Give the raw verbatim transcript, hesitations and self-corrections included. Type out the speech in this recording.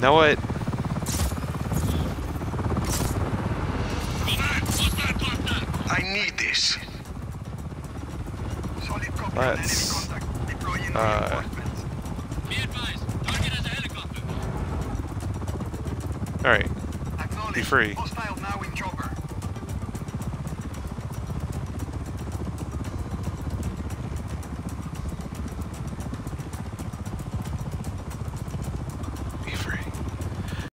know what? I need this. Let's uh Alright. Be free. Hostile now in job